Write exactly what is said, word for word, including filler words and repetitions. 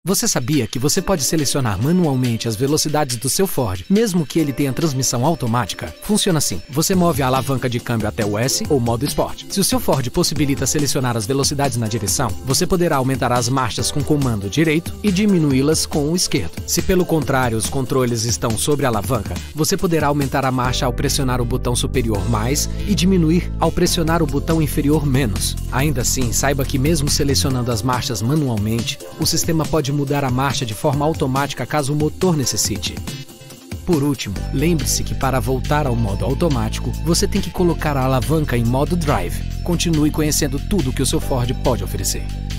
Você sabia que você pode selecionar manualmente as velocidades do seu Ford, mesmo que ele tenha transmissão automática? Funciona assim: você move a alavanca de câmbio até o S ou modo Sport. Se o seu Ford possibilita selecionar as velocidades na direção, você poderá aumentar as marchas com o comando direito e diminuí-las com o esquerdo. Se pelo contrário os controles estão sobre a alavanca, você poderá aumentar a marcha ao pressionar o botão superior mais e diminuir ao pressionar o botão inferior menos. Ainda assim, saiba que mesmo selecionando as marchas manualmente, o sistema pode mudar a marcha de forma automática caso o motor necessite. Por último, lembre-se que para voltar ao modo automático, você tem que colocar a alavanca em modo Drive. Continue conhecendo tudo que o seu Ford pode oferecer.